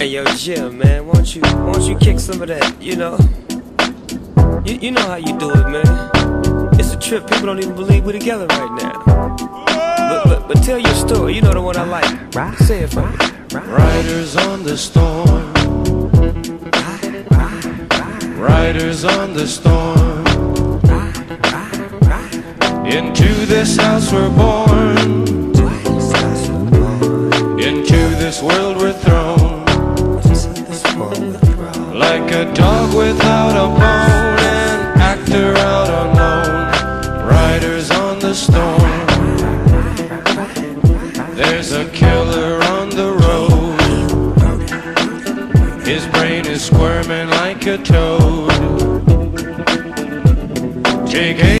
Hey yo, Jim, man, won't you kick some of that? You know how you do it, man. It's a trip. People don't even believe we're together right now. But tell your story. You know the one I like. Say it for me. Riders on the storm. Riders on the storm. Into this house we're born. Into this world we're thrown. Like a dog without a bone, an actor out on loan. Riders on the storm. There's a killer on the road. His brain is squirming like a toad. Take